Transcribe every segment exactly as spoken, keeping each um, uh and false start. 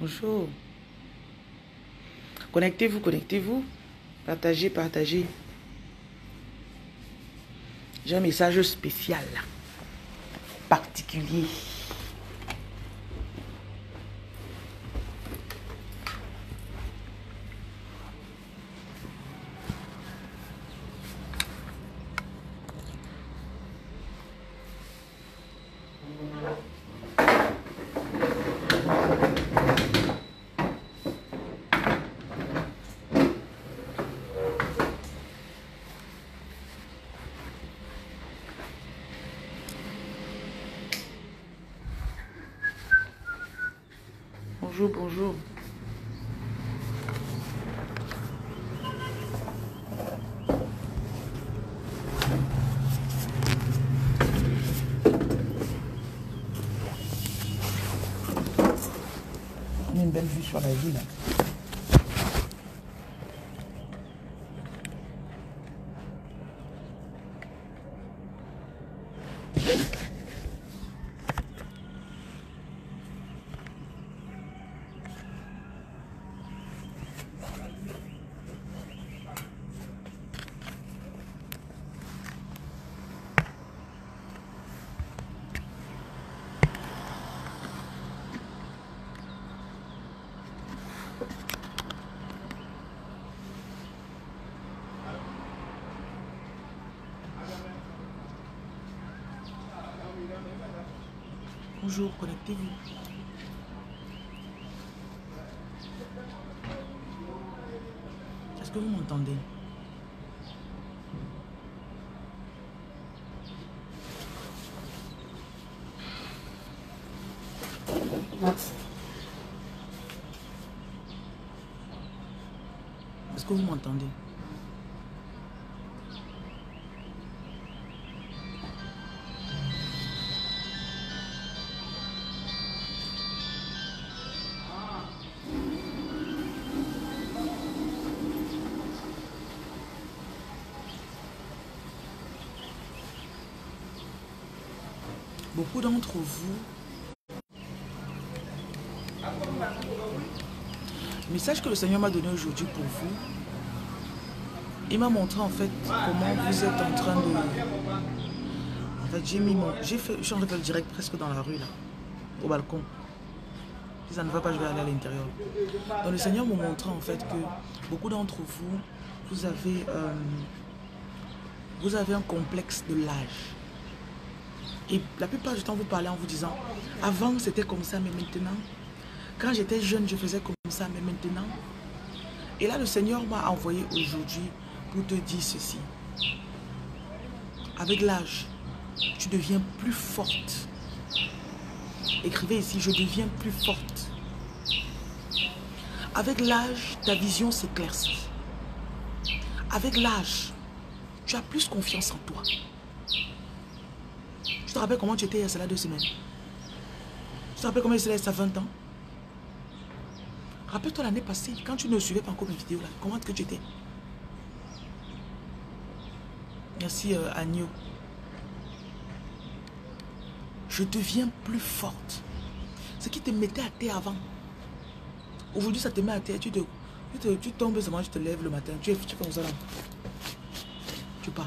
Bonjour. Connectez-vous, connectez-vous. Partagez, partagez. J'ai un message spécial, particulier. Bonjour, bonjour. On a une belle vue sur la ville. Bonjour, connectez-vous. Est-ce que vous m'entendez? Est-ce que vous m'entendez? Beaucoup d'entre vous, le message que le Seigneur m'a donné aujourd'hui pour vous, il m'a montré en fait comment vous êtes en train de... En fait, j'ai mis mon... J'ai fait... Je suis en train de faire le direct presque dans la rue là, au balcon. Si ça ne va pas, je vais aller à l'intérieur. Donc le Seigneur m'a montré en fait que beaucoup d'entre vous, vous avez, euh, vous avez un complexe de l'âge. Et la plupart du temps, vous parlez en vous disant, avant c'était comme ça, mais maintenant, quand j'étais jeune, je faisais comme ça, mais maintenant. Et là, le Seigneur m'a envoyé aujourd'hui pour te dire ceci. Avec l'âge, tu deviens plus forte. Écrivez ici, je deviens plus forte. Avec l'âge, ta vision s'éclaircit. Avec l'âge, tu as plus confiance en toi. Tu te rappelles comment tu étais il y a cela deux semaines? Tu te rappelles comment tu étais il y a vingt ans? Rappelle-toi l'année passée, quand tu ne suivais pas encore mes vidéos là, comment est-ce que tu étais? Merci euh, Agneau. Je deviens plus forte. Ce qui te mettait à terre avant. Aujourd'hui, ça te met à terre. Tu, te, tu, te, tu tombes seulement, tu te lèves le matin. Tu, tu fais comme ça là. Tu pars.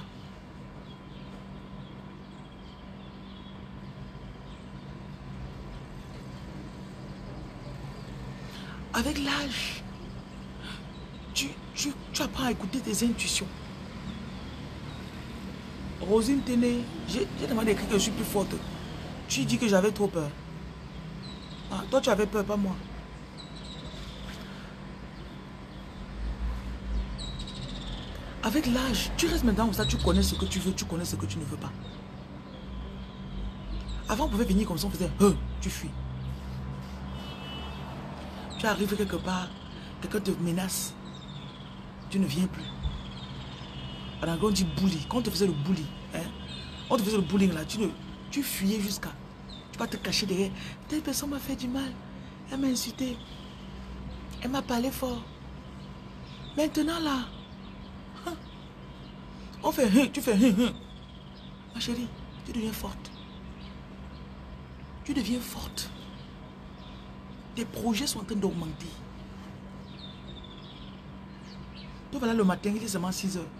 Avec l'âge, tu, tu, tu apprends à écouter tes intuitions. Rosine Téné, j'ai demandé d'écrire que je suis plus forte. Tu dis que j'avais trop peur. Ah, toi, tu avais peur, pas moi. Avec l'âge, tu restes maintenant comme ça, tu connais ce que tu veux, tu connais ce que tu ne veux pas. Avant, on pouvait venir comme ça, on faisait euh, tu fuis. Tu arrives quelque part, quelqu'un te menace, tu ne viens plus. Alors on dit bully, quand on te faisait le bully, hein, on te faisait le bullying là, tu, ne, tu fuyais jusqu'à, tu vas te cacher derrière. Telle personne m'a fait du mal, elle m'a insulté, elle m'a parlé fort. Maintenant là, hein, on fait hein, tu fais hein, hein. Ma chérie, tu deviens forte. Tu deviens forte. Tes projets sont en train d'augmenter. Toi, voilà, le matin, il est seulement six heures.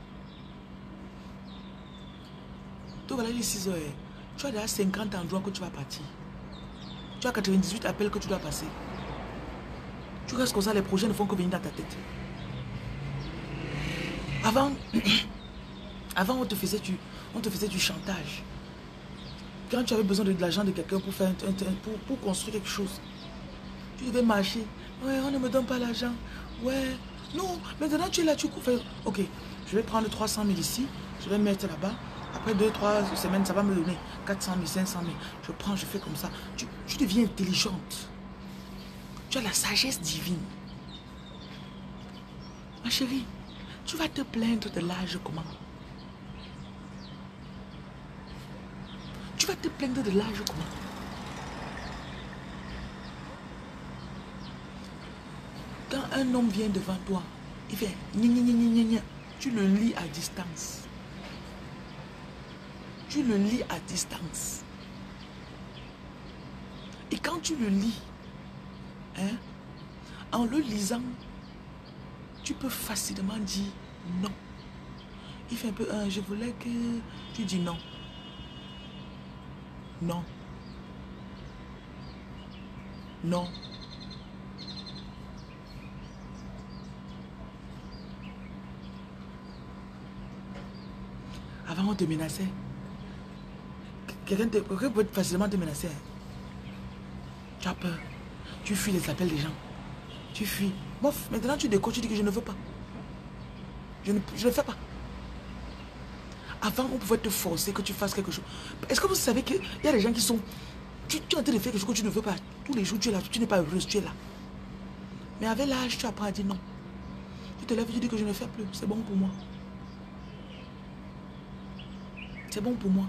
Toi, voilà, il est six heures. Tu as déjà cinquante endroits que tu vas partir. Tu as quatre-vingt-dix-huit appels que tu dois passer. Tu restes comme ça, les projets ne font que venir dans ta tête. Avant, avant on, te faisait du, on te faisait du chantage. Quand tu avais besoin de, de l'argent de quelqu'un pour, faire un, un, pour, pour construire quelque chose, tu devais marcher. Ouais, on ne me donne pas l'argent. Ouais, non, maintenant tu es là, tu fais. Ok, je vais prendre trois cent mille ici, je vais mettre là-bas. Après deux, trois semaines, ça va me donner quatre cent mille, cinq cent mille. Je prends, je fais comme ça. Tu, tu deviens intelligente. Tu as la sagesse divine. Ma chérie, tu vas te plaindre de l'âge comment? Tu vas te plaindre de l'âge comment? Quand un homme vient devant toi, il fait gna gna gna gna gna, tu le lis à distance. Tu le lis à distance. Et quand tu le lis, hein, en le lisant, tu peux facilement dire non. Il fait un peu, hein, je voulais que tu dis non. Non. Non. Avant, on te menaçait. Quelqu'un peut facilement te menacer. Tu as peur. Tu fuis les appels des gens. Tu fuis. Bof, maintenant tu décoches, tu dis que je ne veux pas. Je ne, je ne fais pas. Avant, on pouvait te forcer que tu fasses quelque chose. Est-ce que vous savez qu'il y a des gens qui sont... Tu, tu es en train de faire quelque chose que tu ne veux pas. Tous les jours, tu es là. Tu n'es pas heureuse, tu es là. Mais avec l'âge, tu apprends à dire non. Tu te lèves et tu dis que je ne fais plus. C'est bon pour moi. C'est bon pour moi.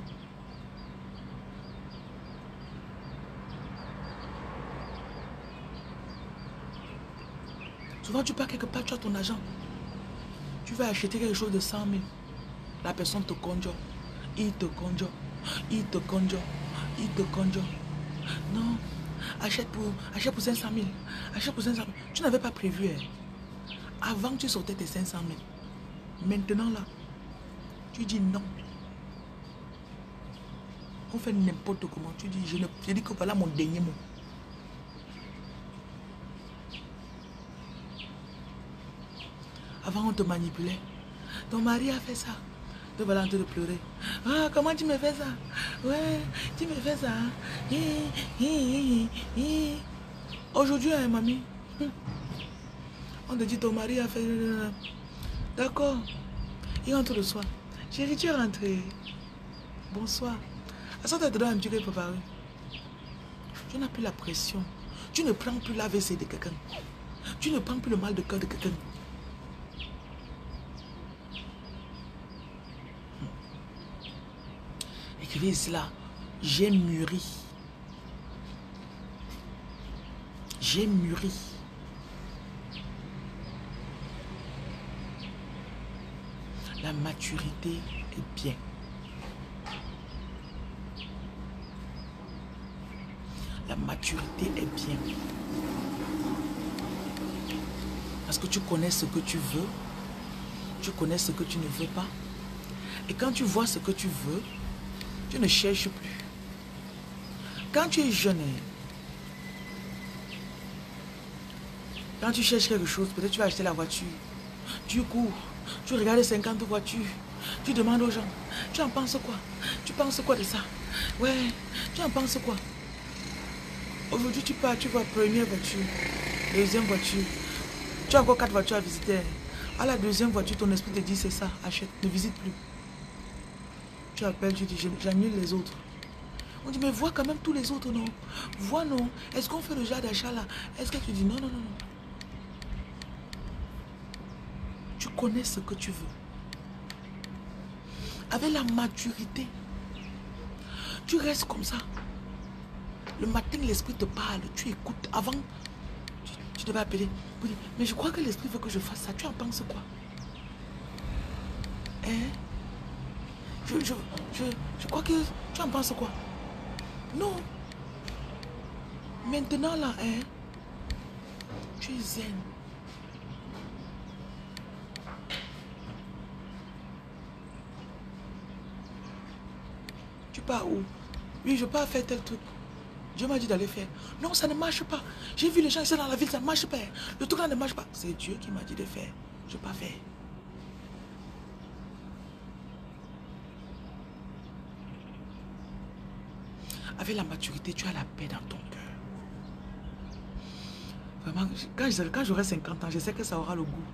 Souvent, tu pars quelque part, tu as ton argent. Tu vas acheter quelque chose de cent mille. La personne te conjure. Il te conjure. Il te conjure. Il te conjure. Non. Achète pour, achète pour cinq cent mille. Achète pour cinq cent mille. Tu n'avais pas prévu. Hein. Avant, tu sortais tes cinq cent mille. Maintenant, là, tu dis non. On fait n'importe comment. Tu dis, je, ne, je dis que voilà mon dernier mot. Avant, on te manipulait. Ton mari a fait ça. Te voilà en train de pleurer. Ah, comment tu me fais ça? Ouais, tu me fais ça. Hi, hi, hi, hi. Aujourd'hui, hein, mamie, on te dit ton mari a fait... D'accord. Il rentre le soir. Chérie, tu es rentrée. Bonsoir. À ça, tu te donnes un petit peu préparé. Tu n'as plus la pression. Tu ne prends plus l'A V C de quelqu'un. Tu ne prends plus le mal de cœur de quelqu'un. Écrivez ici là. J'ai mûri. J'ai mûri. La maturité est bien. La maturité est bien. Parce que tu connais ce que tu veux. Tu connais ce que tu ne veux pas. Et quand tu vois ce que tu veux, tu ne cherches plus. Quand tu es jeune, quand tu cherches quelque chose, peut-être tu vas acheter la voiture. Tu cours, tu regardes les cinquante voitures. Tu demandes aux gens, tu en penses quoi? Tu penses quoi de ça? Ouais, tu en penses quoi? Aujourd'hui, tu pars, tu vois première voiture, deuxième voiture. Tu as encore quatre voitures à visiter. À la deuxième voiture, ton esprit te dit c'est ça, achète, ne visite plus. Tu appelles, tu dis j'annule les autres. On dit mais vois quand même tous les autres, non? Vois non. Est-ce qu'on fait le genre d'achat là? Est-ce que tu dis non, non, non, non. Tu connais ce que tu veux. Avec la maturité, tu restes comme ça. Le matin, l'esprit te parle, tu écoutes. Avant, tu, tu devais appeler. Mais je crois que l'esprit veut que je fasse ça. Tu en penses quoi? Hein? Je, je, je, je crois que... Tu en penses quoi? Non. Maintenant, là, hein? Tu es zen. Tu pars où? Oui, je pars faire tel truc. Dieu m'a dit d'aller faire. Non, ça ne marche pas. J'ai vu les gens ici dans la ville, ça ne marche pas. Le truc là ne marche pas. C'est Dieu qui m'a dit de faire. Je ne vais pas faire. Avec la maturité, tu as la paix dans ton cœur. Vraiment, quand j'aurai cinquante ans, je sais que ça aura le goût.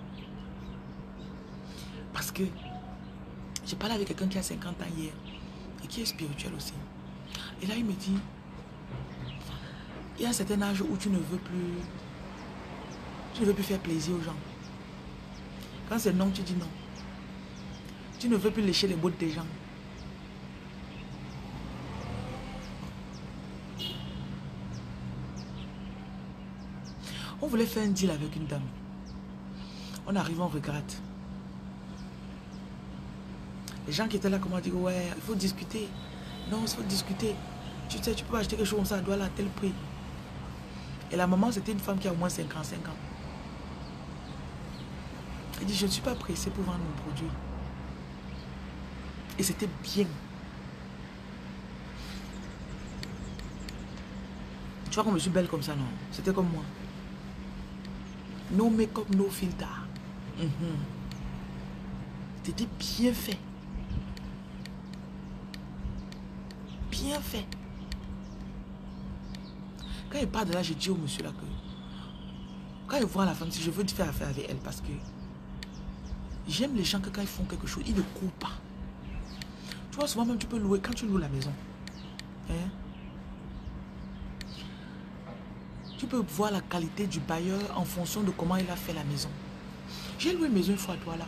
Parce que j'ai parlé avec quelqu'un qui a cinquante ans hier et qui est spirituel aussi. Et là, il me dit, il y a un certain âge où tu ne veux plus, tu ne veux plus faire plaisir aux gens. Quand c'est non, tu dis non. Tu ne veux plus lécher les bottes des gens. On voulait faire un deal avec une dame. On arrive, on regrette. Les gens qui étaient là, comment dire, ouais, il faut discuter. Non, il faut discuter. Tu sais, tu peux acheter quelque chose comme ça, doit à tel prix. Et la maman, c'était une femme qui a au moins cinquante-cinq ans. Elle dit, je ne suis pas pressée pour vendre mon produit. Et c'était bien. Tu vois comme je suis belle comme ça, non? C'était comme moi. No make-up, no filter. Mm-hmm. C'était bien fait. Bien fait. Quand il part de là, je dis au monsieur là que quand il voit la femme, si je veux faire affaire avec elle, parce que j'aime les gens que quand ils font quelque chose, ils ne courent pas. Tu vois, souvent même tu peux louer, quand tu loues la maison, hein, tu peux voir la qualité du bailleur en fonction de comment il a fait la maison. J'ai loué une maison une fois à Douala.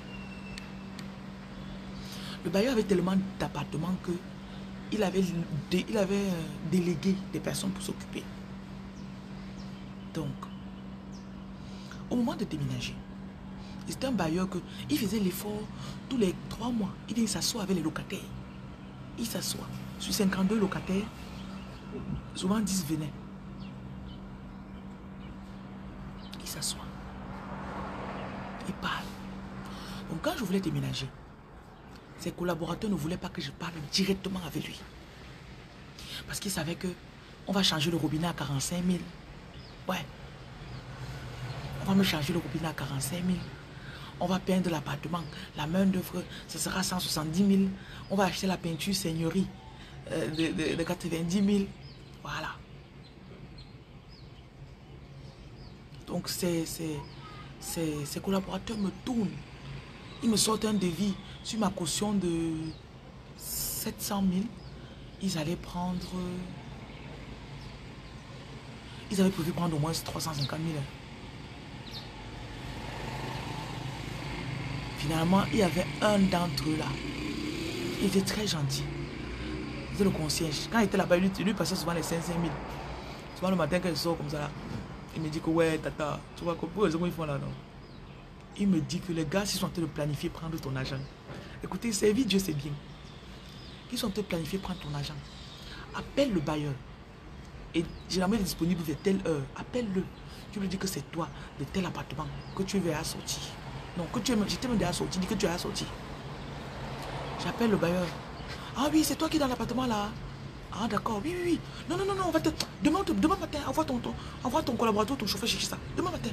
Le bailleur avait tellement d'appartements que il avait, il avait euh, délégué des personnes pour s'occuper. Donc, au moment de déménager, c'était un bailleur que il faisait l'effort tous les trois mois. Il vient s'asseoir avec les locataires. Il s'assoit. Sur cinquante-deux locataires, souvent dix venaient. Il s'assoit. Il parle. Donc quand je voulais déménager, ses collaborateurs ne voulaient pas que je parle directement avec lui. Parce qu'ils savaient que on va changer le robinet à quarante-cinq mille. Ouais. On va me changer le robinet à quarante-cinq mille. On va peindre l'appartement. La main d'œuvre, ce sera cent soixante-dix mille. On va acheter la peinture seigneurie euh, de, de, de quatre-vingt-dix mille. Voilà. Donc ces, ces, ces, ces collaborateurs me tournent. Ils me sortent un devis sur ma caution de sept cent mille. Ils allaient prendre... Ils avaient prévu prendre au moins trois cent cinquante mille. Finalement, il y avait un d'entre eux là. Il était très gentil. C'était le concierge. Quand il était là-bas, lui, lui passait souvent les cinq cent mille. Souvent le matin, quand il sort comme ça là, il me dit que ouais, tata, tu vois, pour les gens ils font là, non? Il me dit que les gars, s'ils sont en train de planifier prendre ton argent. Écoutez, servir Dieu, c'est bien. Ils sont en train de planifier prendre ton argent. Appelle le bailleur. Et généralement, il est disponible vers telle heure. Appelle-le. Tu lui dis que c'est toi, de tel appartement, que tu veux à sortir. Non, que tu es, j'étais même déjà sorti, dis que tu es sorti. J'appelle le bailleur. Ah oui, c'est toi qui es dans l'appartement là. Ah d'accord, oui, oui, oui. Non, non, non, non, on va te... Demain, demain matin, envoie ton, ton, envoie ton collaborateur, ton chauffeur chercher ça. Demain matin.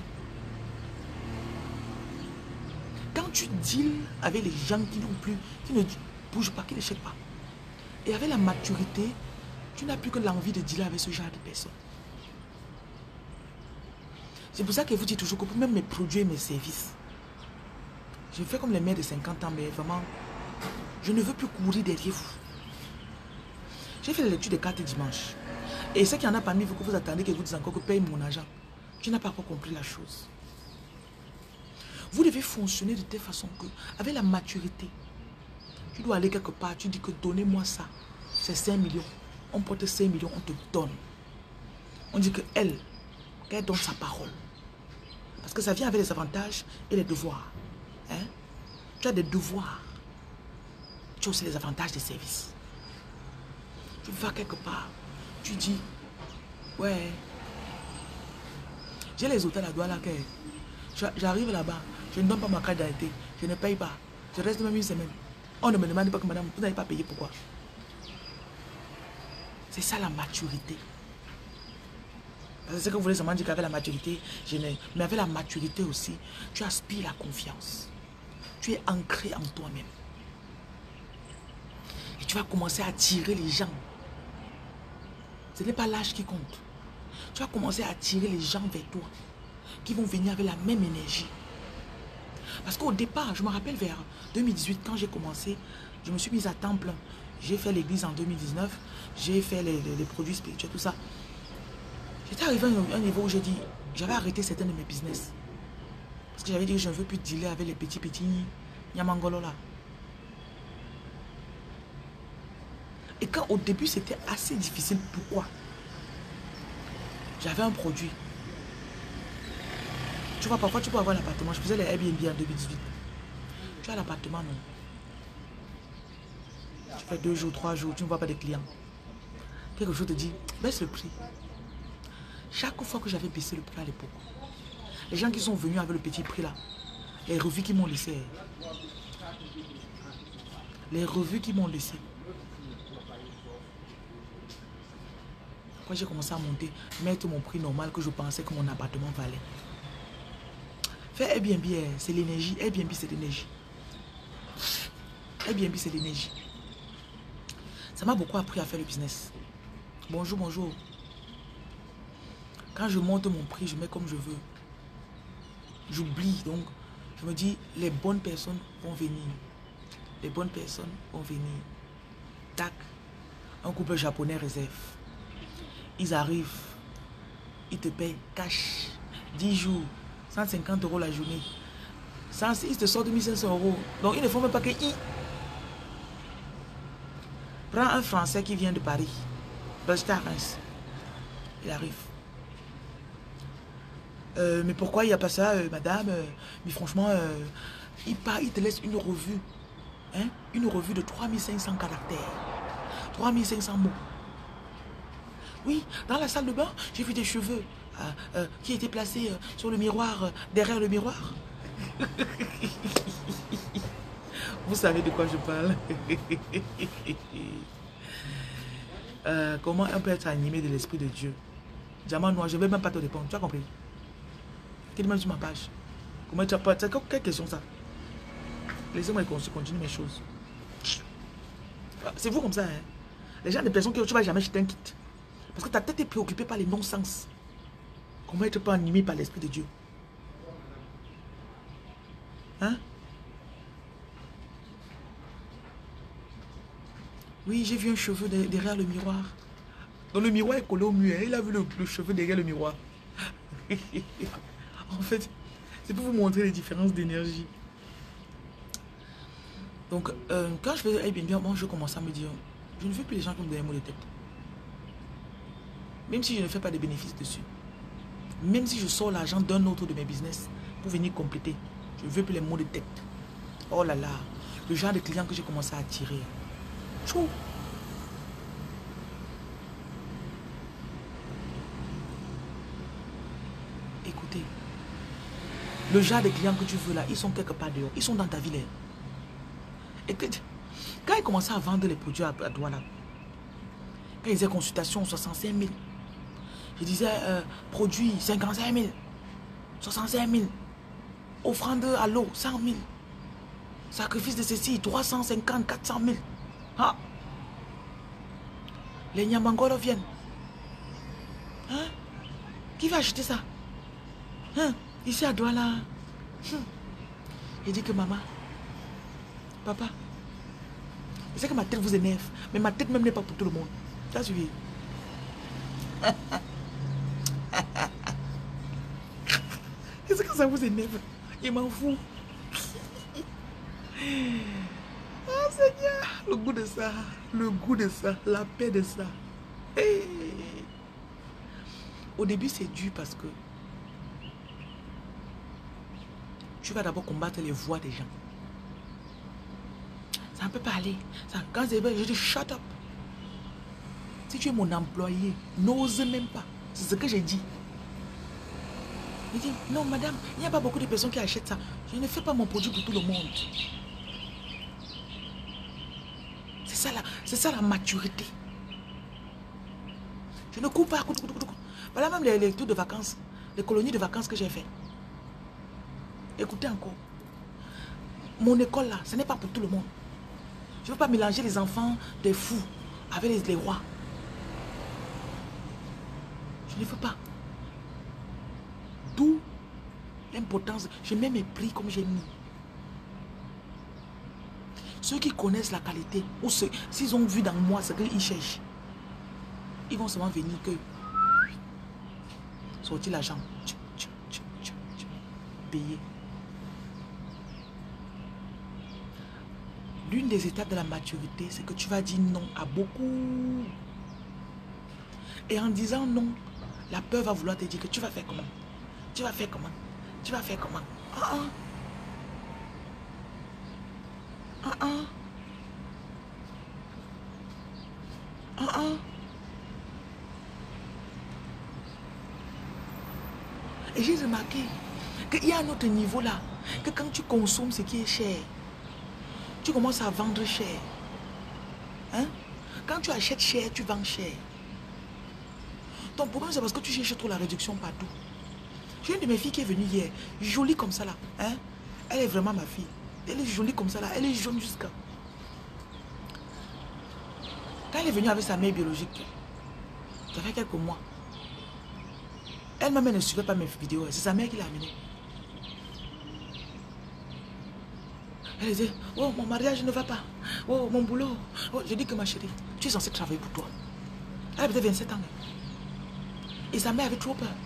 Quand tu deals avec les gens qui n'ont plus, qui ne bougent pas, qui ne chèquent pas, et avec la maturité, tu n'as plus que l'envie de dealer avec ce genre de personnes. C'est pour ça que vous dites toujours que pour même mes produits et mes services, je fais comme les mères de cinquante ans, mais vraiment, je ne veux plus courir derrière vous. J'ai fait la lecture des cartes dimanche. Et ce qu'il y en a parmi vous que vous attendez que vous dites encore que paye mon argent, tu n'as pas encore compris la chose. Vous devez fonctionner de telle façon que, avec la maturité, tu dois aller quelque part, tu dis que donnez-moi ça, c'est cinq millions. On porte cinq millions, on te donne. On dit qu'elle, qu'elle donne sa parole. Parce que ça vient avec les avantages et les devoirs. Hein? Tu as des devoirs. Tu as aussi les avantages des services. Tu vas quelque part, tu dis, ouais, J'ai les hôtels à Douala. J'arrive là-bas, je ne donne pas ma carte d'identité, je ne paye pas. Je reste même une semaine. On ne me demande pas que madame, vous n'avez pas payé, pourquoi? C'est ça la maturité. C'est ce que vous voulez seulement dire qu'avec la maturité, je n'ai. Mais avec la maturité aussi, tu aspires la confiance. Tu es ancré en toi-même. Et tu vas commencer à attirer les gens. Ce n'est pas l'âge qui compte. Tu vas commencer à attirer les gens vers toi, qui vont venir avec la même énergie. Parce qu'au départ, je me rappelle vers deux mille dix-huit, quand j'ai commencé, je me suis mise à temps plein. J'ai fait l'église en deux mille dix-neuf, j'ai fait les, les, les produits spirituels, tout ça. J'étais arrivé à un niveau où j'ai dit, j'avais arrêté certains de mes business. Parce que j'avais dit que je ne veux plus dealer avec les petits petits Nyamangolo là. Et quand au début c'était assez difficile, pourquoi? J'avais un produit. Tu vois, parfois tu peux avoir l'appartement. Je faisais les Airbnb en deux mille dix-huit. Tu as l'appartement, non? Tu fais deux jours, trois jours, tu ne vois pas de clients. Quelque chose te dit, baisse le prix. Chaque fois que j'avais baissé le prix à l'époque, les gens qui sont venus avec le petit prix là, les revues qui m'ont laissé, les revues qui m'ont laissé. Quand j'ai commencé à monter, mettre mon prix normal que je pensais que mon appartement valait. Faire Airbnb, c'est l'énergie. Airbnb, c'est l'énergie. Airbnb, c'est l'énergie. Ça m'a beaucoup appris à faire le business. Bonjour, bonjour. Quand je monte mon prix, je mets comme je veux. J'oublie, donc je me dis, les bonnes personnes vont venir. Les bonnes personnes vont venir. Tac. Un couple japonais réserve. Ils arrivent. Ils te payent cash. dix jours. cent cinquante euros la journée. Ça, ils te sortent mille cinq cents euros. Donc ils ne font même pas que I. Prends un Français qui vient de Paris. J'étais à Reims. Il arrive. Euh, mais pourquoi il n'y a pas ça, euh, madame euh, Mais franchement, euh, il part, il te laisse une revue. Hein? Une revue de trois mille cinq cents caractères. trois mille cinq cents mots. Oui, dans la salle de bain, j'ai vu des cheveux euh, euh, qui étaient placés euh, sur le miroir, euh, derrière le miroir. Vous savez de quoi je parle. euh, comment on peut être animé de l'Esprit de Dieu? Diamant noir, je ne vais même pas te répondre. Tu as compris? Quelle même sur ma page. Comment tu as pas... Quelle question ça? Laissez-moi continuer mes choses. C'est vous comme ça, hein? Les gens ont l'impression que tu ne vas jamais jeter un kit. Parce que ta tête est préoccupée par les non-sens. Comment être pas animé par l'Esprit de Dieu? Hein? Oui, j'ai vu un cheveu de, derrière le miroir. Donc le miroir est collé au mur. Il a vu le, le cheveu derrière le miroir. En fait, c'est pour vous montrer les différences d'énergie. Donc, euh, quand je faisais Airbnb, moi, je commençais à me dire, je ne veux plus les gens qui me donnent des mots de tête. Même si je ne fais pas de bénéfices dessus. Même si je sors l'argent d'un autre de mes business pour venir compléter. Je ne veux plus les mots de tête. Oh là là, le genre de clients que j'ai commencé à attirer. Tchou. Écoutez, le genre de clients que tu veux là, ils sont quelque part dehors. Ils sont dans ta ville. Et que, quand ils commençaient à vendre les produits à, à Douala, quand ils faisaient consultation soixante-cinq mille, je disais euh, produit cinquante-cinq mille, soixante-cinq mille, offrande à l'eau cent mille, sacrifice de ceci trois cent cinquante, quatre cent mille. Ah. Les Nyamangolo viennent. Hein? Qui va acheter ça? Hein? Ici à Douala. Hum. Il dit que maman, papa, je sais que ma tête vous énerve, mais ma tête même n'est pas pour tout le monde. Tu as suivi? Qu'est-ce que ça vous énerve? Il m'en fout. Ah Seigneur, le goût de ça, le goût de ça, la paix de ça. Hey. Au début c'est dur parce que tu vas d'abord combattre les voix des gens. Ça ne peut pas aller. Ça, quand c'est vrai, je dis shut up. Si tu es mon employé, n'ose même pas. C'est ce que j'ai dit. Il dit, non madame, il n'y a pas beaucoup de personnes qui achètent ça. Je ne fais pas mon produit pour tout le monde. C'est ça la, c'est ça la maturité. Je ne cours pas. Cours, cours, cours, cours. Voilà même les, les tours de vacances, les colonies de vacances que j'ai fait. Écoutez encore. Mon école là, ce n'est pas pour tout le monde. Je ne veux pas mélanger les enfants des fous avec les, les rois. Je ne veux pas. D'où l'importance. Je mets mes prix comme j'ai mis. Ceux qui connaissent la qualité, ou s'ils ont vu dans moi ce qu'ils cherchent, ils vont seulement venir que sortir l'argent, payer. L'une des étapes de la maturité, c'est que tu vas dire non à beaucoup. Et en disant non, la peur va vouloir te dire que tu vas faire comment? Tu vas faire comment? Tu vas faire comment? Ah ah. Ah ah. Ah ah. Et j'ai remarqué qu'il y a un autre niveau là, que quand tu consommes ce qui est cher, tu commences à vendre cher. Hein? Quand tu achètes cher, tu vends cher. Ton problème, c'est parce que tu cherches trop la réduction partout. J'ai une de mes filles qui est venue hier, jolie comme ça là. Hein? Elle est vraiment ma fille. Elle est jolie comme ça là. Elle est jaune jusqu'à... Quand elle est venue avec sa mère biologique, ça fait quelques mois. Elle-même ne suivait pas mes vidéos. C'est sa mère qui l'a amenée. Elle disait, oh mon mariage ne va pas. Oh mon boulot. Oh, je dis que ma chérie, tu es censée travailler pour toi. Elle avait vingt-sept ans. Et sa mère avait trop peur.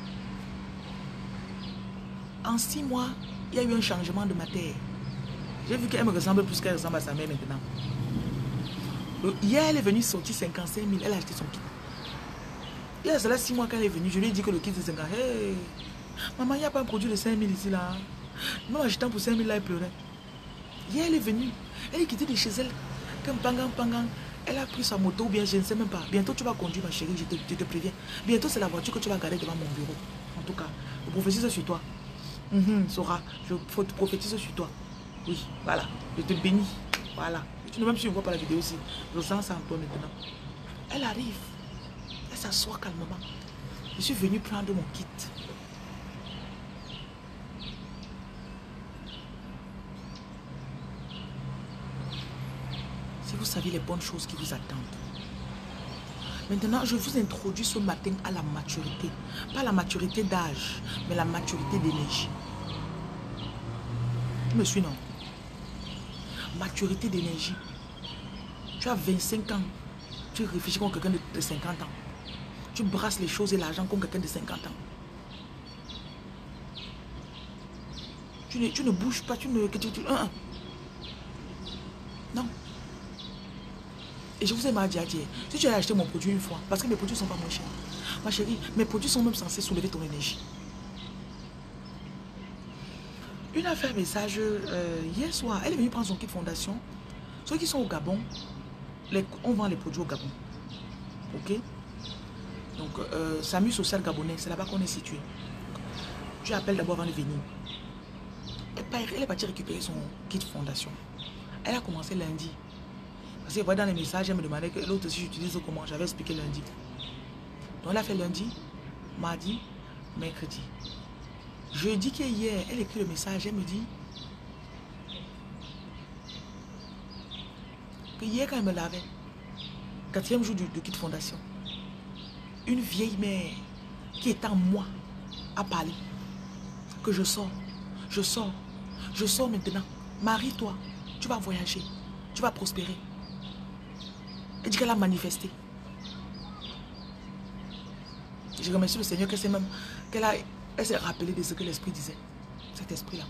En six mois, il y a eu un changement de matière. J'ai vu qu'elle me ressemble plus qu'elle ressemble à sa mère maintenant. Donc, hier, elle est venue sortir cinquante-cinq mille. Elle a acheté son kit. Il y a cela six mois qu'elle est venue. Je lui ai dit que le kit de cinquante mille. Hey, maman, il n'y a pas un produit de cinq mille ici là. Même achetant pour cinq mille là, elle pleurait. Hier, elle est venue. Elle est quittée de chez elle. Comme pangang, pangang. Elle a pris sa moto ou bien je ne sais même pas. Bientôt tu vas conduire ma chérie, je te, je te préviens. Bientôt c'est la voiture que tu vas garer devant mon bureau. En tout cas, je prophétise sur toi. Mm-hmm, Sora, je prophétise sur toi. Oui, voilà. Je te bénis. Voilà. Tu ne même si je ne vois pas la vidéo aussi. Je sens ça en toi maintenant. Elle arrive. Elle s'assoit calmement. Je suis venu prendre mon kit. Si vous savez les bonnes choses qui vous attendent. Maintenant, je vous introduis ce matin à la maturité. Pas la maturité d'âge, mais la maturité d'énergie. Tu me suis, non? Maturité d'énergie. Tu as vingt-cinq ans. Tu réfléchis comme quelqu'un de cinquante ans. Tu brasses les choses et l'argent comme quelqu'un de cinquante ans. Tu ne, tu ne bouges pas, tu ne... Tu, tu, uh, uh. Non. Et je vous ai mal dit à dire, si tu as acheté mon produit une fois, parce que mes produits ne sont pas moins chers. Ma chérie, mes produits sont même censés soulever ton énergie. Une a fait un message euh, hier soir, elle est venue prendre son kit fondation. Ceux qui sont au Gabon, les, on vend les produits au Gabon. Ok? Donc, euh, SAMU social gabonais, c'est là-bas qu'on est situé. Tu appelles d'abord avant de venir. Elle est partie récupérer son kit fondation. Elle a commencé lundi. Parce que dans les messages, elle me demandait que l'autre si j'utilise comment. J'avais expliqué lundi. Donc elle a fait lundi, mardi, mercredi. Jeudi qui est hier, elle écrit le message, elle me dit que hier quand elle me lavait, quatrième jour du, de kit fondation, une vieille mère qui est en moi a parlé. Que je sors, je sors, je sors maintenant. Marie-toi, tu vas voyager, tu vas prospérer. Elle dit qu'elle a manifesté. Je remercie le Seigneur qu'elle s'est même, qu'elle a, elle s'est rappelée de ce que l'Esprit disait. Cet esprit-là.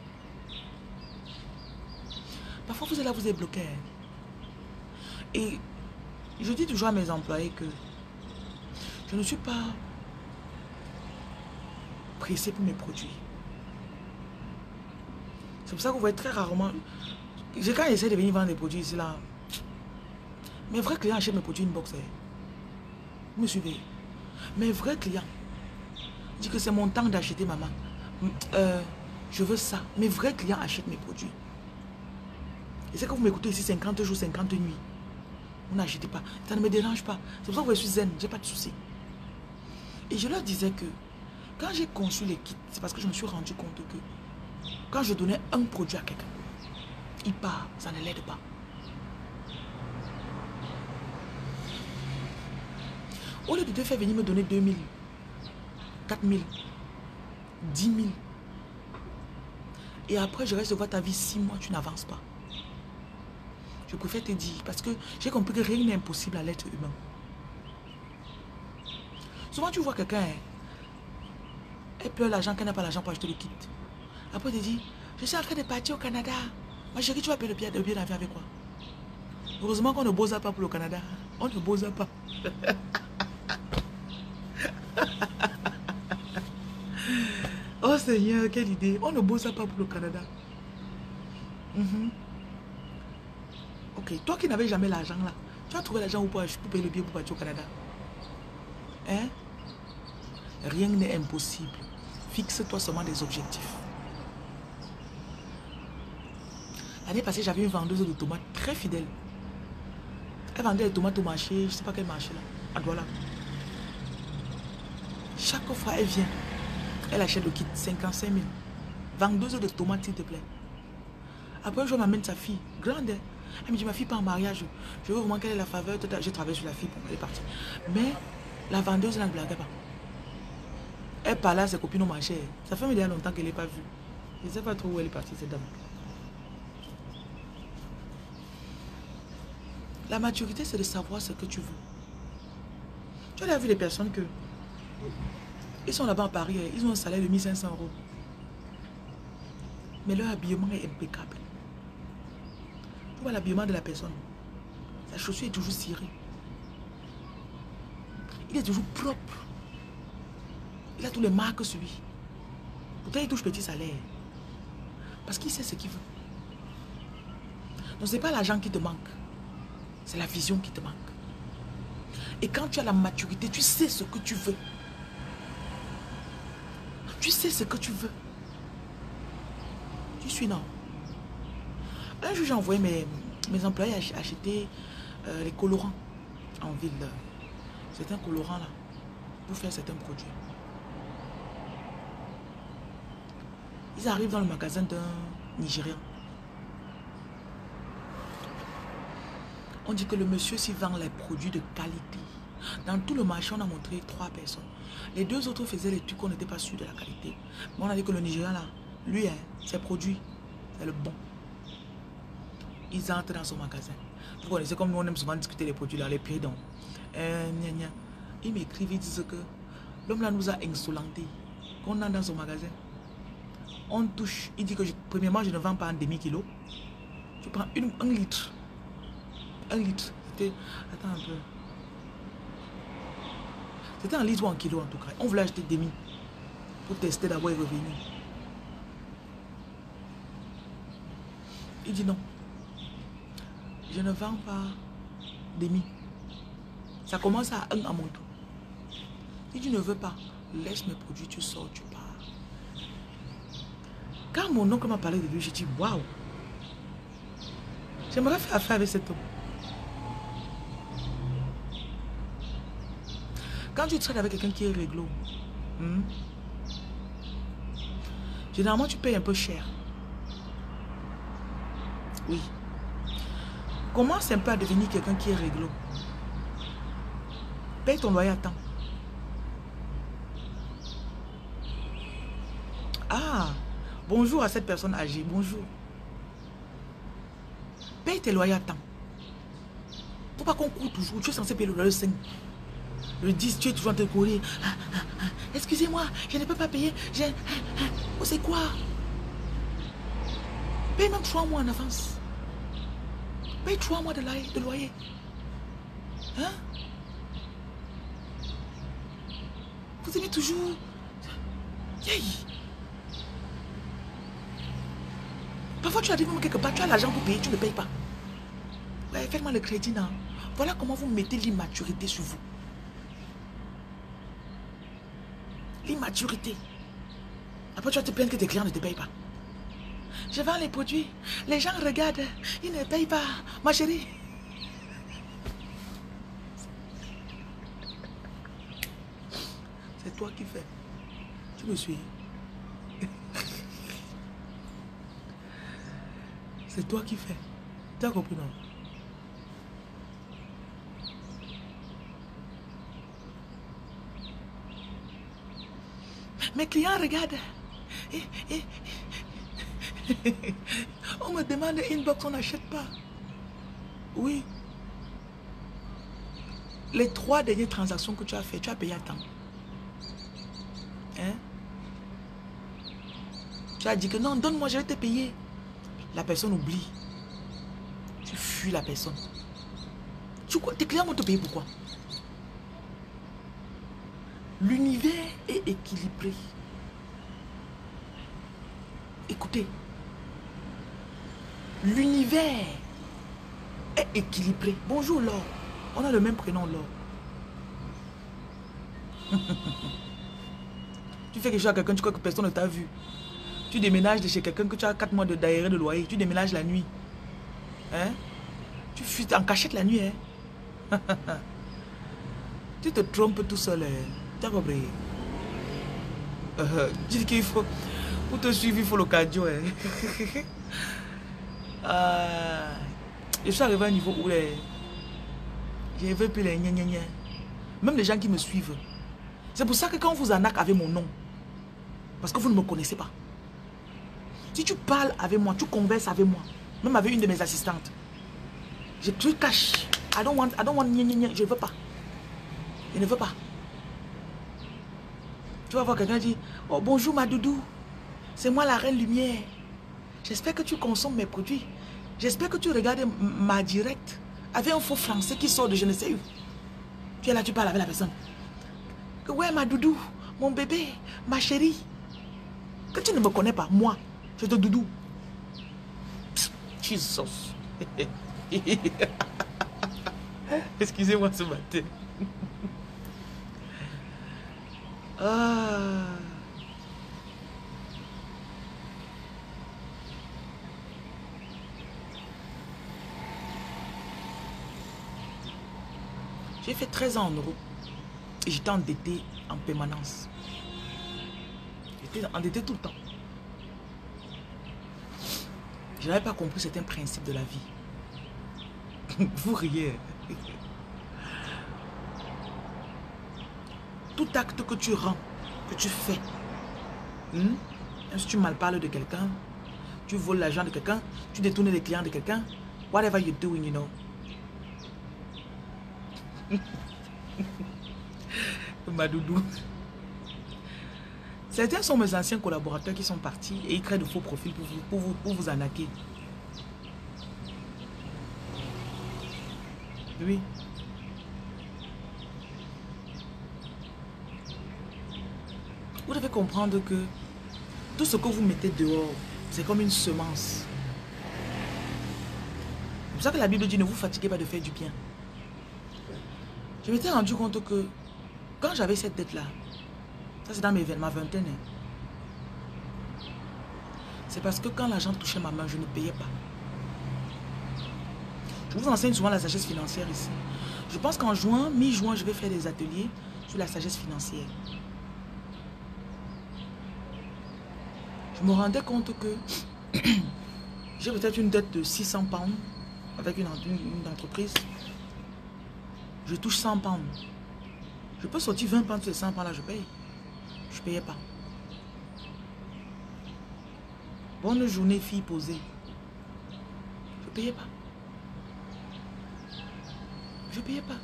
Parfois vous êtes là, vous êtes bloqué. Et je dis toujours à mes employés que je ne suis pas pressé pour mes produits. C'est pour ça que vous voyez très rarement. Quand j'essaie de venir vendre des produits ici là, mes vrais clients achètent mes produits inbox. Vous me suivez? Mes vrais clients disent que c'est mon temps d'acheter maman. euh, je veux ça. Mes vrais clients achètent mes produits. Et c'est que vous m'écoutez ici cinquante jours, cinquante nuits. Vous n'achetez pas. Ça ne me dérange pas. C'est pour ça que je suis zen. Je n'ai pas de soucis. Et je leur disais que quand j'ai conçu les kits, c'est parce que je me suis rendu compte que quand je donnais un produit à quelqu'un, il part, ça ne l'aide pas. Au lieu de te faire venir me donner deux mille, quatre mille, dix mille, et après je reste de voir ta vie six mois, tu n'avances pas. Je préfère te dire, parce que j'ai compris que rien n'est impossible à l'être humain. Souvent tu vois quelqu'un, elle pleure l'argent, qu'elle n'a pas l'argent pour acheter le kit. Après elle te dit, je suis en train de partir au Canada. Ma chérie, tu vas payer le billet d'avion avec quoi? Heureusement qu'on ne bosse pas pour le Canada. On ne bosse pas. Oh Seigneur, quelle idée. On ne bosse pas pour le Canada. Mm-hmm. Ok, toi qui n'avais jamais l'argent là, tu as trouvé l'argent pour, pour payer le billet pour partir au Canada? Hein? Rien n'est impossible. Fixe-toi seulement des objectifs. L'année passée, j'avais une vendeuse de tomates très fidèle. Elle vendait les tomates au marché, je ne sais pas quel marché là, à Douala. Chaque fois, elle vient. Elle achète le kit, cinquante-cinq mille. Vendeuse de tomates, s'il te plaît. Après, un jour, elle m'amène sa fille, grande. Elle me dit, ma fille pas en mariage. Je veux vraiment quelle est la faveur. Je travaille sur la fille, elle est partie. Mais la vendeuse ne blaguait pas. Elle parlait à ses copines au marché. Ça fait il y a longtemps qu'elle n'est pas vue. Je ne sais pas trop où elle est partie, cette dame. La maturité, c'est de savoir ce que tu veux. Tu as vu les personnes que... Ils sont là-bas à Paris, ils ont un salaire de mille cinq cents euros. Mais leur habillement est impeccable. Tu vois l'habillement de la personne. Sa chaussure est toujours cirée. Il est toujours propre. Il a tous les marques sur lui. Pourtant, il touche petit salaire. Parce qu'il sait ce qu'il veut. Donc, ce n'est pas l'argent qui te manque. C'est la vision qui te manque. Et quand tu as la maturité, tu sais ce que tu veux. Tu sais ce que tu veux. Tu suis non. Un jour, j'ai envoyé mes, mes employés acheter euh, les colorants en ville. Certains colorants là, pour faire certains produits. Ils arrivent dans le magasin d'un Nigérian. On dit que le monsieur s'y vend les produits de qualité. Dans tout le marché, on a montré trois personnes. Les deux autres faisaient les trucs qu'on n'était pas sûr de la qualité. Mais on a dit que le Nigérian là, lui, hein, ses produits, c'est le bon. Ils entrent dans son magasin. Vous connaissez comme nous, on aime souvent discuter les produits là, les prix donc. Euh, gna gna. Ils m'écrivent, ils disent que l'homme là nous a insolentés. Qu'on entre dans son magasin. On touche. Il dit que je, premièrement, je ne vends pas un demi-kilo. Je prends une, un litre. Un litre. C'était. Attends un peu. C'était un litre ou un kilo en tout cas. On voulait acheter demi. Pour tester d'abord et revenir. Il dit non. Je ne vends pas demi. Ça commence à un à mon tour. Si tu ne veux pas, laisse mes produits, tu sors, tu pars. Quand mon oncle m'a parlé de lui, j'ai dit waouh. J'aimerais faire affaire avec cet homme. Quand tu traites avec quelqu'un qui est réglo, hmm, généralement tu payes un peu cher. Oui. Commence un peu à devenir quelqu'un qui est réglo. Paye ton loyer à temps. Ah, bonjour à cette personne âgée, bonjour. Paye tes loyers à temps. Faut pas qu'on court toujours. Tu es censé payer le loyer le cinq. Le dix, tu es toujours en train de courir. Ah, ah, ah. Excusez-moi, je ne peux pas payer. Je... Oh, c'est quoi? Paye même trois mois en avance. Paye trois mois de loyer. De loyer. Hein? Vous aimez toujours. Yay. Parfois, tu arrives même quelque part, tu as l'argent pour payer, tu ne payes pas. Ouais, faites-moi le crédit, non? Voilà comment vous mettez l'immaturité sur vous. L'immaturité. Après, tu vas te plaindre que tes clients ne te payent pas. Je vends les produits. Les gens regardent. Ils ne payent pas. Ma chérie. C'est toi qui fais. Tu me suis. C'est toi qui fais. Tu as compris, non? Mes clients regardent. Et, et, on me demande inbox, on n'achète pas. Oui. Les trois dernières transactions que tu as fait, tu as payé à temps. Hein? Tu as dit que non, donne-moi, je vais te payer. La personne oublie. Tu fuis la personne. Tu crois, tes clients vont te payer pourquoi? L'univers est équilibré. Écoutez. L'univers est équilibré. Bonjour Laure. On a le même prénom Laure. Tu fais quelque chose à quelqu'un, tu crois que personne ne t'a vu. Tu déménages de chez quelqu'un que tu as quatre mois de d'aéré de loyer. Tu déménages la nuit. Hein? Tu fuis en cachette la nuit. Hein? Tu te trompes tout seul. Hein? Tu as compris? Euh, tu dis qu'il faut... Pour te suivre, il faut le cardio. Hein? euh, je suis arrivé à un niveau où les... je ne veux plus les gna gna gna. Même les gens qui me suivent. C'est pour ça que quand on vous arnaque avec mon nom, parce que vous ne me connaissez pas. Si tu parles avec moi, tu converses avec moi, même avec une de mes assistantes, je te cache. I don't want, I don't want, gna gna gna. Je ne veux pas. Je ne veux pas. Tu vas voir quelqu'un dire, oh bonjour ma doudou, c'est moi la reine lumière. J'espère que tu consommes mes produits. J'espère que tu regardes ma direct avec un faux français qui sort de je ne sais où. Tu es là, tu parles avec la personne. Que ouais ma doudou, mon bébé, ma chérie. Que tu ne me connais pas, moi, je te doudou. Jesus. Excusez-moi ce matin. Ah. J'ai fait treize ans en Europe et j'étais endetté en permanence. J'étais endetté tout le temps. Je n'avais pas compris certains principes de la vie. Vous riez. Tout acte que tu rends, que tu fais, hmm? Si tu malparles de quelqu'un, tu voles l'argent de quelqu'un, tu détournes les clients de quelqu'un, whatever you're doing, you know. Ma doudou. Certains sont mes anciens collaborateurs qui sont partis et ils créent de faux profils pour vous, pour vous, pour vous arnaquer. Oui. Vous devez comprendre que tout ce que vous mettez dehors, c'est comme une semence. C'est pour ça que la Bible dit ne vous fatiguez pas de faire du bien. Je m'étais rendu compte que quand j'avais cette dette-là, ça c'est dans mes, ma vingtaine, c'est parce que quand l'argent touchait ma main, je ne payais pas. Je vous enseigne souvent la sagesse financière ici. Je pense qu'en juin, mi-juin, je vais faire des ateliers sur la sagesse financière. Je me rendais compte que j'ai peut-être une dette de six cents pounds avec une, une, une entreprise. Je touche cent pounds. Je peux sortir vingt pounds sur les cent pounds là, je paye. Je ne payais pas. Bonne journée, fille posée. Je ne payais pas. Je ne payais pas.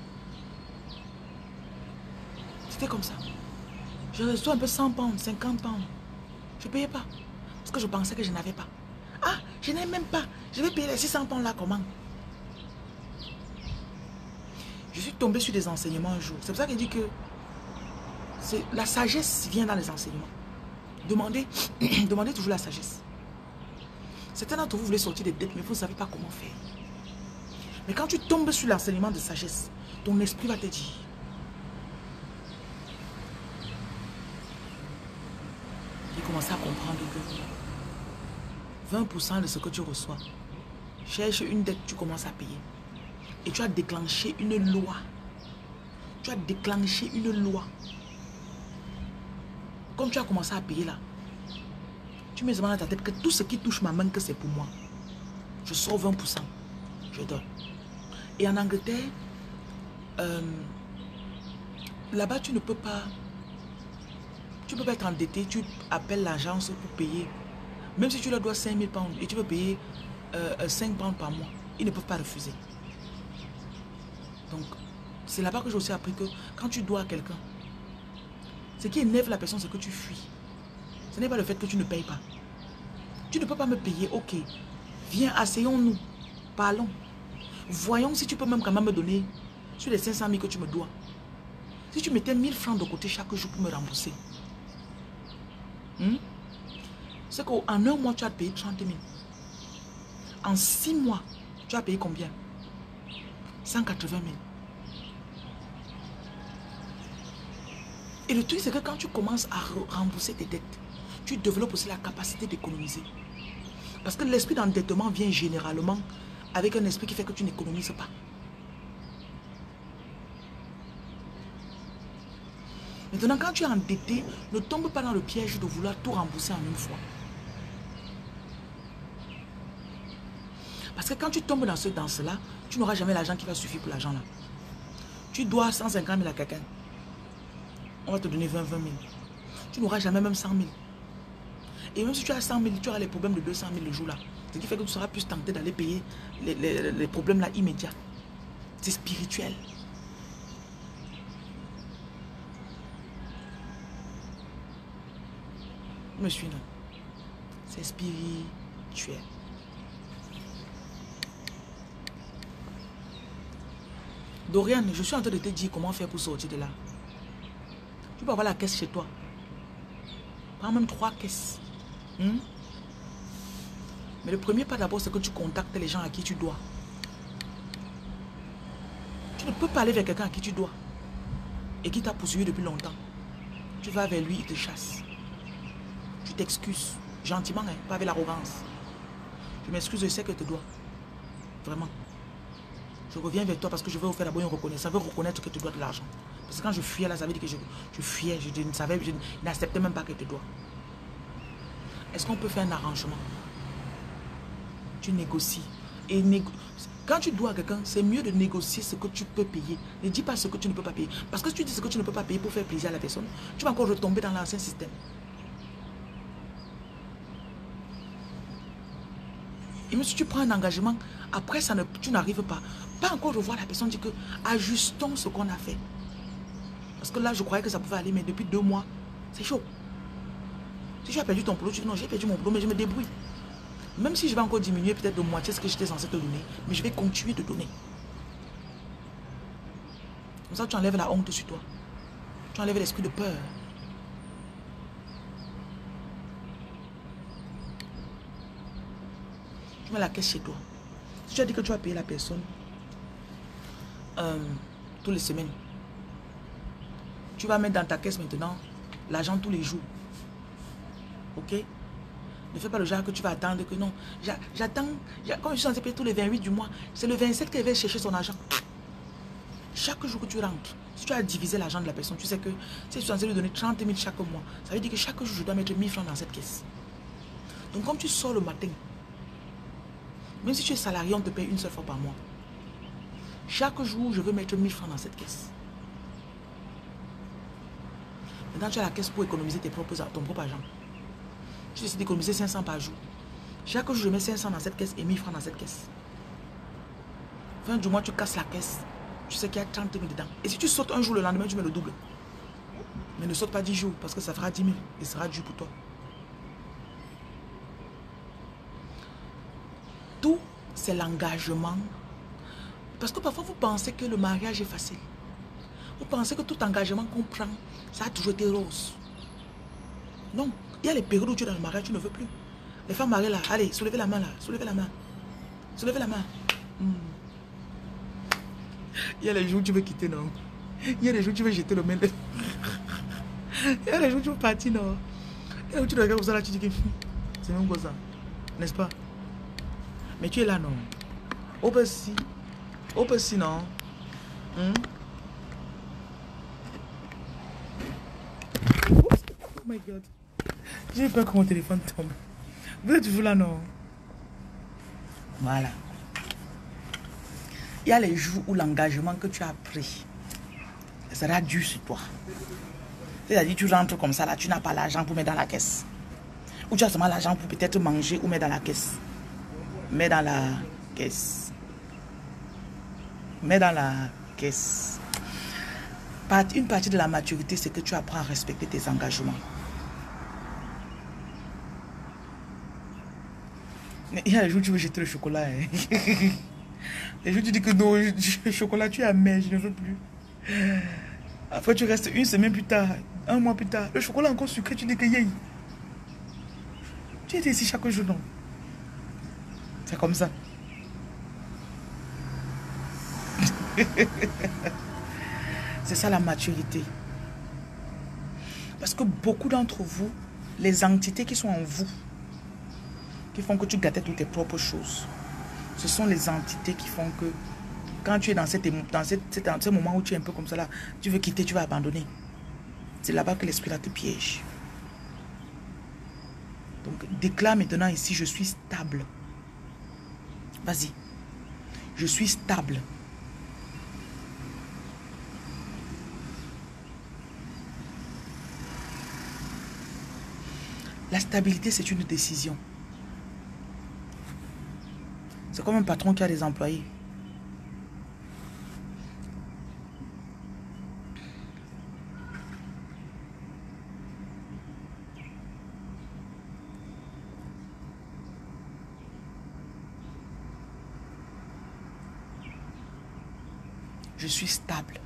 C'était comme ça. Je reçois un peu cent pounds, cinquante pounds. Je ne payais pas. Parce que je pensais que je n'avais pas. Ah, je n'ai même pas. Je vais payer les six cents pounds là comment? Je suis tombé sur des enseignements un jour. C'est pour ça qu'il dit que la sagesse vient dans les enseignements. Demandez, demandez toujours la sagesse. Certains d'entre vous voulez sortir des dettes, mais vous ne savez pas comment faire. Mais quand tu tombes sur l'enseignement de sagesse, ton esprit va te dire. J'ai commencé commencer à comprendre que vingt pour cent de ce que tu reçois, cherche une dette, tu commences à payer. Et tu as déclenché une loi. Tu as déclenché une loi. Comme tu as commencé à payer là, tu mets dans ta tête que tout ce qui touche ma main, que c'est pour moi. Je sors vingt pour cent. Je donne. Et en Angleterre, euh, là-bas, tu ne peux pas... Tu ne peux pas être endetté. Tu appelles l'agence pour payer. Même si tu leur dois cinq mille pounds et tu veux payer euh, cinq pounds par mois, ils ne peuvent pas refuser. Donc, c'est là-bas que j'ai aussi appris que quand tu dois à quelqu'un, ce qui énerve la personne, c'est que tu fuis. Ce n'est pas le fait que tu ne payes pas. Tu ne peux pas me payer, ok. Viens, asseyons-nous, parlons. Voyons si tu peux même quand même me donner sur les cinq cent mille que tu me dois. Si tu mettais mille francs de côté chaque jour pour me rembourser. Hmm? C'est qu'en un mois, tu as payé trente mille. En six mois, tu as payé combien? cent quatre-vingt mille. Et le truc, c'est que quand tu commences à rembourser tes dettes, tu développes aussi la capacité d'économiser. Parce que l'esprit d'endettement vient généralement avec un esprit qui fait que tu n'économises pas. Maintenant, quand tu es endetté, ne tombe pas dans le piège de vouloir tout rembourser en une fois. Parce que quand tu tombes dans ce danse-là, tu n'auras jamais l'argent qui va suffire pour l'argent là. Tu dois cent cinquante mille à quelqu'un. On va te donner vingt, vingt mille. Tu n'auras jamais même cent mille. Et même si tu as cent mille, tu auras les problèmes de deux cent mille le jour là. Ce qui fait que tu seras plus tenté d'aller payer les, les, les problèmes là immédiats. C'est spirituel. Je me suis non. C'est spirituel. Dorian, je suis en train de te dire comment faire pour sortir de là. Tu peux avoir la caisse chez toi. Prends même trois caisses. Hmm? Mais le premier pas d'abord, c'est que tu contactes les gens à qui tu dois. Tu ne peux pas aller vers quelqu'un à qui tu dois et qui t'a poursuivi depuis longtemps. Tu vas vers lui, il te chasse. Tu t'excuses. Gentiment, hein, pas avec l'arrogance. Je m'excuse, je sais que je te dois. Vraiment. Je reviens vers toi parce que je veux vous faire d'abord une reconnaissance. Ça veut reconnaître que tu dois de l'argent. Parce que quand je fuyais là, ça veut dire que je, je fuyais. Je, je ne savais, je n'acceptais même pas que tu dois. Est-ce qu'on peut faire un arrangement? Tu négocies. Et négo... Quand tu dois à quelqu'un, c'est mieux de négocier ce que tu peux payer. Ne dis pas ce que tu ne peux pas payer. Parce que si tu dis ce que tu ne peux pas payer pour faire plaisir à la personne, tu vas encore retomber dans l'ancien système. Et même si tu prends un engagement, après ça ne, tu n'arrives pas. Pas encore revoir la personne, dire que ajustons ce qu'on a fait. Parce que là, je croyais que ça pouvait aller, mais depuis deux mois, c'est chaud. Si tu as perdu ton boulot, tu dis non, j'ai perdu mon boulot, mais je me débrouille. Même si je vais encore diminuer peut-être de moitié ce que j'étais censé te donner, mais je vais continuer de donner. Comme ça, tu enlèves la honte sur toi. Tu enlèves l'esprit de peur. Tu mets la caisse chez toi. Si tu as dit que tu vas payer la personne euh, toutes les semaines, tu vas mettre dans ta caisse maintenant l'argent tous les jours. Ok? Ne fais pas le genre que tu vas attendre que non. J'attends, comme je suis censé payer tous les vingt-huit du mois, c'est le vingt-sept qu'elle va chercher son argent. Chaque jour que tu rentres, si tu as divisé l'argent de la personne, tu sais que si je suis censé lui donner trente mille chaque mois, ça veut dire que chaque jour je dois mettre mille francs dans cette caisse. Donc comme tu sors le matin, même si tu es salarié, on te paye une seule fois par mois. Chaque jour, je veux mettre mille francs dans cette caisse. Maintenant, tu as la caisse pour économiser tes propres, ton propre argent. Tu décides d'économiser cinq cents par jour. Chaque jour, je mets cinq cents dans cette caisse et mille francs dans cette caisse. Fin du mois, tu casses la caisse. Tu sais qu'il y a trente mille dedans. Et si tu sautes un jour, le lendemain, tu mets le double. Mais ne saute pas dix jours parce que ça fera dix mille et ce sera dur pour toi. Tout, c'est l'engagement. Parce que parfois, vous pensez que le mariage est facile. Vous pensez que tout engagement qu'on prend, ça a toujours été rose. Non. Il y a les périodes où tu es dans le mariage, tu ne veux plus. Les femmes mariées là, allez, soulevez la main là, soulevez la main. Soulevez la main. Hmm. Il y a les jours où tu veux quitter, non. Il y a les jours où tu veux jeter le main. Il y a les jours où tu veux partir, non. Et tu regardes comme ça là, tu dis que c'est même quoi ça, n'est-ce pas? Mais tu es là, non? Au si, au si, non? Hmm? Oh my God. J'ai peur que mon téléphone tombe. Vous êtes toujours là, non? Voilà. Il y a les jours où l'engagement que tu as pris sera dur sur toi. C'est-à-dire tu rentres comme ça, là, tu n'as pas l'argent pour mettre dans la caisse. Ou tu as seulement l'argent pour peut-être manger ou mettre dans la caisse. Mets dans la caisse. Mets dans la caisse. Une partie de la maturité, c'est que tu apprends à respecter tes engagements. Il y a les jours où tu veux jeter le chocolat. Hein. Les jours où tu dis que non, le chocolat, tu es amer, je ne veux plus. Après, tu restes une semaine plus tard, un mois plus tard. Le chocolat encore sucré, tu dis que yé. Tu étais ici chaque jour, non? C'est comme ça. C'est ça la maturité. Parce que beaucoup d'entre vous, les entités qui sont en vous, qui font que tu gâtais toutes tes propres choses, ce sont les entités qui font que quand tu es dans, cette, dans, cette, dans ce moment où tu es un peu comme ça là, tu veux quitter, tu vas abandonner. C'est là-bas que l'esprit là te piège. Donc déclare maintenant ici, je suis stable. Vas-y. Je suis stable. La stabilité, c'est une décision. C'est comme un patron qui a des employés. Je suis stable.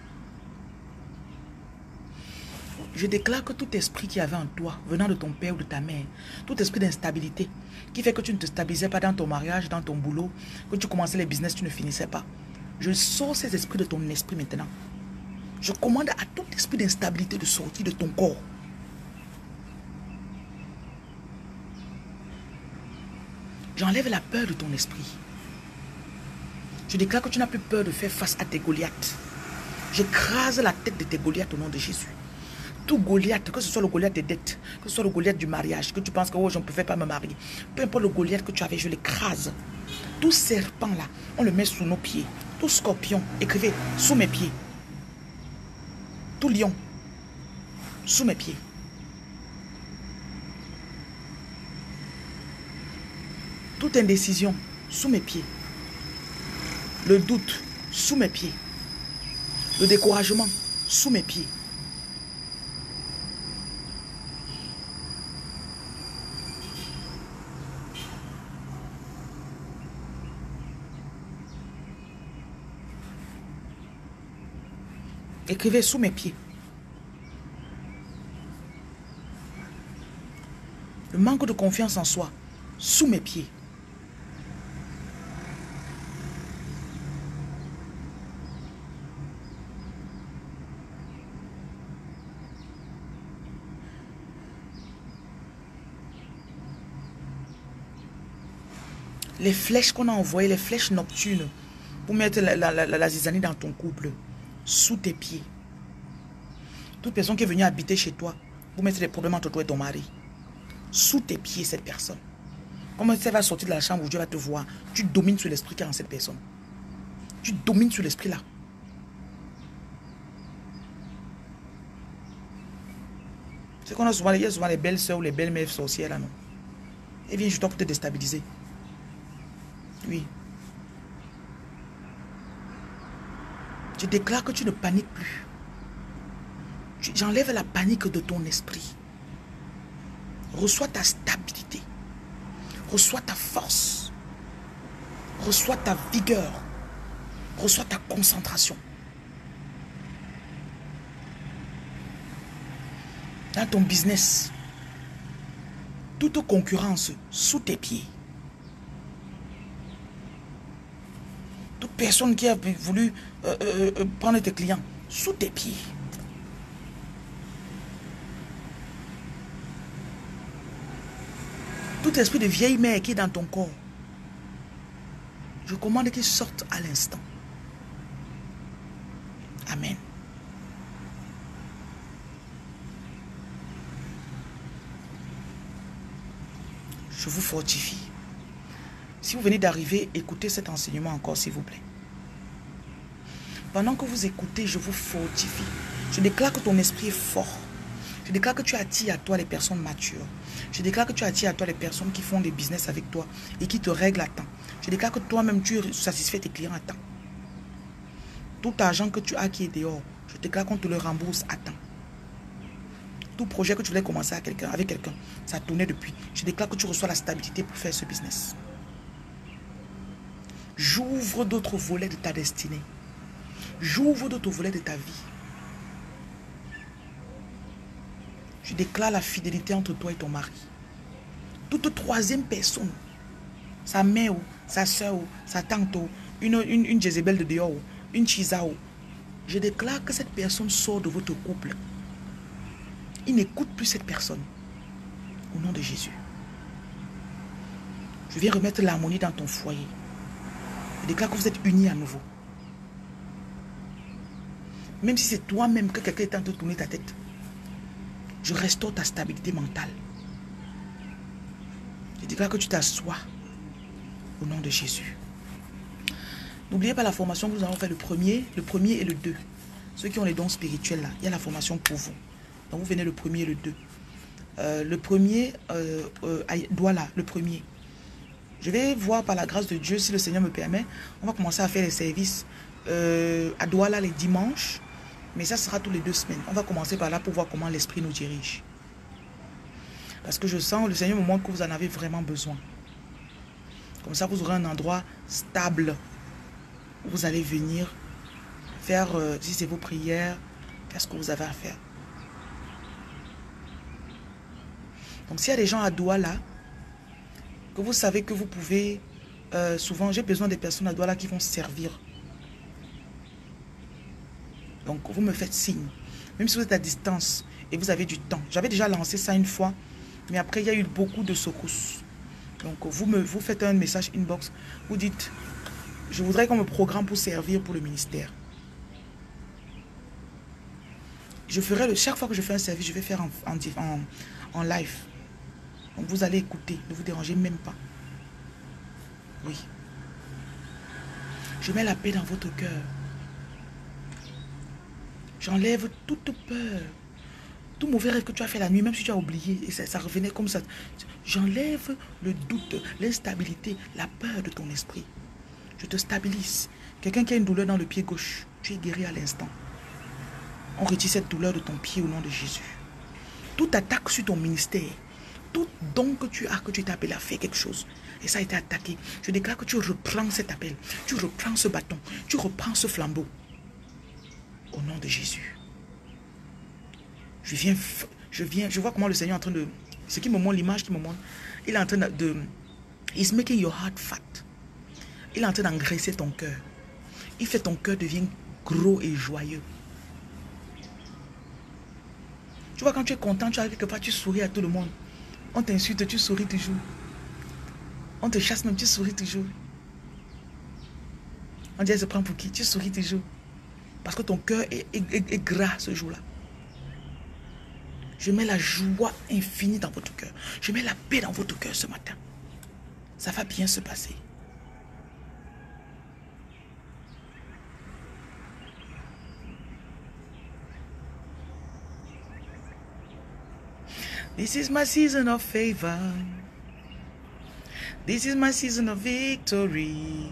Je déclare que tout esprit qui avait en toi, venant de ton père ou de ta mère, tout esprit d'instabilité, qui fait que tu ne te stabilisais pas dans ton mariage, dans ton boulot, que tu commençais les business, tu ne finissais pas. Je sors ces esprits de ton esprit maintenant. Je commande à tout esprit d'instabilité de sortir de ton corps. J'enlève la peur de ton esprit. Je déclare que tu n'as plus peur de faire face à tes Goliaths. J'écrase la tête de tes Goliaths au nom de Jésus. Tout Goliath, que ce soit le Goliath des dettes, que ce soit le Goliath du mariage, que tu penses que oh, je ne pouvais pas me marier. Peu importe le Goliath que tu avais, je l'écrase. Tout serpent là, on le met sous nos pieds. Tout scorpion, écrivez, sous mes pieds. Tout lion, sous mes pieds. Toute indécision, sous mes pieds. Le doute, sous mes pieds. Le découragement, sous mes pieds. Écrivez sous mes pieds. Le manque de confiance en soi, sous mes pieds. Les flèches qu'on a envoyées, les flèches nocturnes, pour mettre la, la, la, la zizanie dans ton couple, sous tes pieds. Toute personne qui est venue habiter chez toi, pour mettre des problèmes entre toi et ton mari, sous tes pieds, cette personne. Comment ça va sortir de la chambre où Dieu va te voir? Tu domines sur l'esprit qui est en cette personne. Tu domines sur l'esprit là. C'est qu'on a souvent, il y a souvent les belles soeurs ou les belles mères sorcières là, non? Et viens, je dois pour te déstabiliser. Oui. Je déclare que tu ne paniques plus. J'enlève la panique de ton esprit. Reçois ta stabilité. Reçois ta force. Reçois ta vigueur. Reçois ta concentration. Dans ton business, toute concurrence sous tes pieds. Toute personne qui a voulu euh, euh, prendre tes clients sous tes pieds. Tout esprit de vieille mère qui est dans ton corps, je commande qu'il sorte à l'instant. Amen. Je vous fortifie. Si vous venez d'arriver, écoutez cet enseignement encore, s'il vous plaît. Pendant que vous écoutez, je vous fortifie. Je déclare que ton esprit est fort. Je déclare que tu attires à toi les personnes matures. Je déclare que tu attires à toi les personnes qui font des business avec toi et qui te règlent à temps. Je déclare que toi-même, tu satisfais tes clients à temps. Tout argent que tu as qui est dehors, je déclare qu'on te le rembourse à temps. Tout projet que tu voulais commencer à quelqu'un, avec quelqu'un, ça tournait depuis. Je déclare que tu reçois la stabilité pour faire ce business. J'ouvre d'autres volets de ta destinée. J'ouvre d'autres volets de ta vie. Je déclare la fidélité entre toi et ton mari. Toute troisième personne, sa mère, sa soeur, sa tante, une, une, une Jézabel de dehors, une Chisa, je déclare que cette personne sort de votre couple. Il n'écoute plus cette personne. Au nom de Jésus. Je viens remettre l'harmonie dans ton foyer. Je déclare que vous êtes unis à nouveau. Même si c'est toi-même que quelqu'un est en train de tourner ta tête, je restaure ta stabilité mentale. Je déclare que tu t'assois au nom de Jésus. N'oubliez pas la formation que nous allons faire le premier, le premier et le deux. Ceux qui ont les dons spirituels là, il y a la formation pour vous. Donc vous venez le premier et le deux. Euh, le premier, euh, euh, Douala, le premier. Je vais voir par la grâce de Dieu, si le Seigneur me permet, on va commencer à faire les services euh, à Douala les dimanches. Mais ça sera tous les deux semaines. On va commencer par là pour voir comment l'Esprit nous dirige. Parce que je sens, le Seigneur me montre que vous en avez vraiment besoin. Comme ça, vous aurez un endroit stable où vous allez venir faire, euh, si c'est vos prières, faire ce que vous avez à faire. Donc, s'il y a des gens à Douala, que vous savez que vous pouvez, euh, souvent, j'ai besoin des personnes à Douala qui vont servir. Donc, vous me faites signe. Même si vous êtes à distance et vous avez du temps. J'avais déjà lancé ça une fois, mais après, il y a eu beaucoup de secousses. Donc, vous me vous faites un message inbox. Vous dites, je voudrais qu'on me programme pour servir pour le ministère. Je ferai, le, chaque fois que je fais un service, je vais faire en, en, en, en live. Donc, vous allez écouter. Ne vous dérangez même pas. Oui. Je mets la paix dans votre cœur. J'enlève toute peur. Tout mauvais rêve que tu as fait la nuit, même si tu as oublié, et ça, ça revenait comme ça. J'enlève le doute, l'instabilité, la peur de ton esprit. Je te stabilise. Quelqu'un qui a une douleur dans le pied gauche, tu es guéri à l'instant. On retire cette douleur de ton pied au nom de Jésus. Toute attaque sur ton ministère, tout don que tu as, que tu t'es appelé à faire quelque chose, et ça a été attaqué, je déclare que tu reprends cet appel, tu reprends ce bâton, tu reprends ce flambeau. Au nom de Jésus. Je viens, je viens, je vois comment le Seigneur est en train de, ce qui me montre, l'image qui me montre, il est en train de, de he's making your heart fat. Il est en train d'engraisser ton cœur. Il fait ton cœur devenir gros et joyeux. Tu vois, quand tu es content, tu arrives quelque part, tu souris à tout le monde. On t'insulte, tu souris toujours. On te chasse même, tu souris toujours. On dit, elle se prend pour qui? Tu souris toujours. Parce que ton cœur est, est, est, est gras ce jour-là. Je mets la joie infinie dans votre cœur. Je mets la paix dans votre cœur ce matin. Ça va bien se passer. This is my season of favor. This is my season of victory.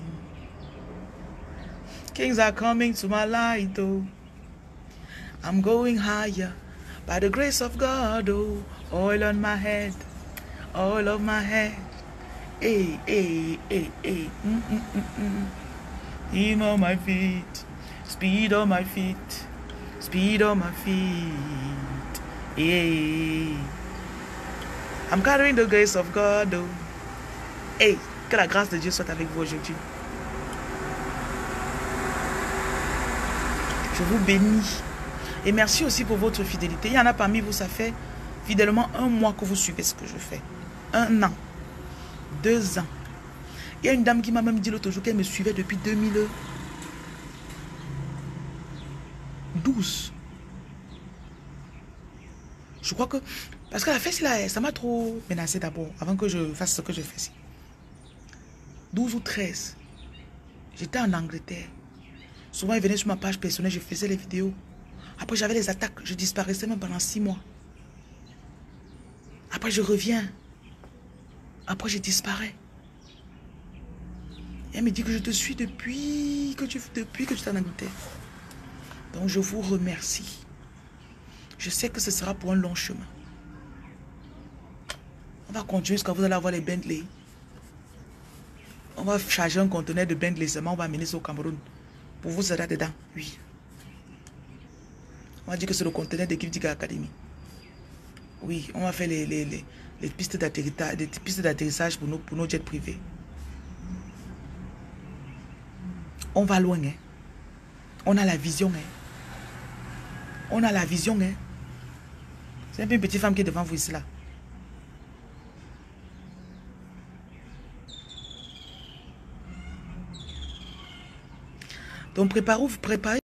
Kings are coming to my light, oh. I'm going higher by the grace of God, oh. Oil on my head, oil of my head. Hey, hey, hey, hey. Mm, mm, mm, mm. Him on my feet, speed on my feet, speed on my feet. Hey. I'm carrying the grace of God, oh. Hey, que la grâce de Dieu soit avec vous aujourd'hui. Je vous bénis. Et merci aussi pour votre fidélité. Il y en a parmi vous, ça fait fidèlement un mois que vous suivez ce que je fais. Un an. Deux ans. Il y a une dame qui m'a même dit l'autre jour qu'elle me suivait depuis deux mille douze. Je crois que... Parce que la fesse là, ça m'a trop menacé d'abord, avant que je fasse ce que je fais ici. douze ou treize. J'étais en Angleterre. Souvent, ils venaient sur ma page personnelle, je faisais les vidéos. Après, j'avais les attaques. Je disparaissais même pendant six mois. Après, je reviens. Après, je disparais. Et elle me dit que je te suis depuis que tu depuis que tu es en Angleterre. Donc, je vous remercie. Je sais que ce sera pour un long chemin. On va continuer jusqu'à vous allez avoir les Bentley. On va charger un conteneur de Bentley seulement. On va amener ça au Cameroun. Pour vous, ça dedans. Oui. On va dire que c'est le conteneur de Kivdiga Academy. Oui, on va faire les, les, les, les pistes d'atterrissage pour nos, pour nos jets privés. On va loin, hein. On a la vision, hein. On a la vision, hein. C'est un peu une petite femme qui est devant vous ici, là. Donc, préparez-vous, préparez.